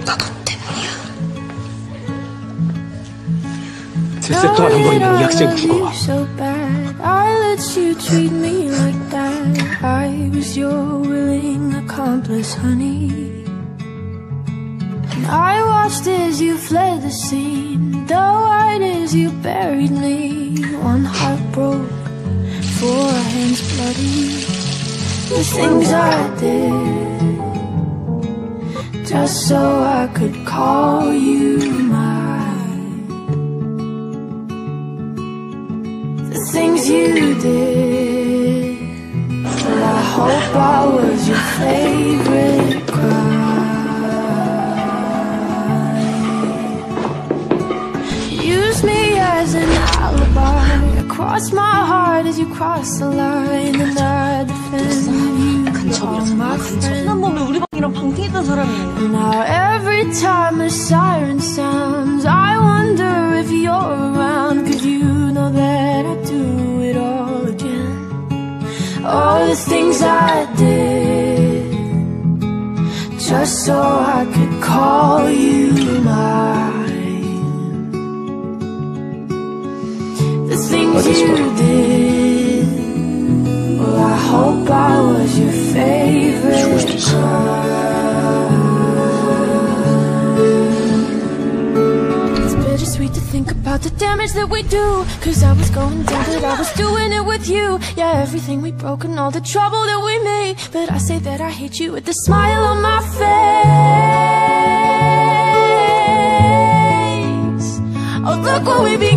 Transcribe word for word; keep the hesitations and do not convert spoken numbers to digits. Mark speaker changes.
Speaker 1: 다 너 때문이야. 들새도 안 버리는 이 학생 죽어. I let you treat me like that. I was your willing accomplice, honey. And I watched as you fled the scene, though right as you buried me. One heart broke, four hands bloody. The things I did, just so I could call you mine. The things you did, well, I hope I was your favorite crime. Use me as an alibi, cross my heart as you cross the line, and I defend you to all my friends. And now every time a siren sounds, I wonder if you're around, 'cause you know that I do it all again. All the things I did, just so I could call you mine. The things you did, well, I hope I was your favorite crime. It's bittersweet to think about the damage that we do, 'cause I was going down, but I was doing it with you. Yeah, everything we broke and all the trouble that we made, but I say that I hate you with a smile on my face. Oh, look what we became.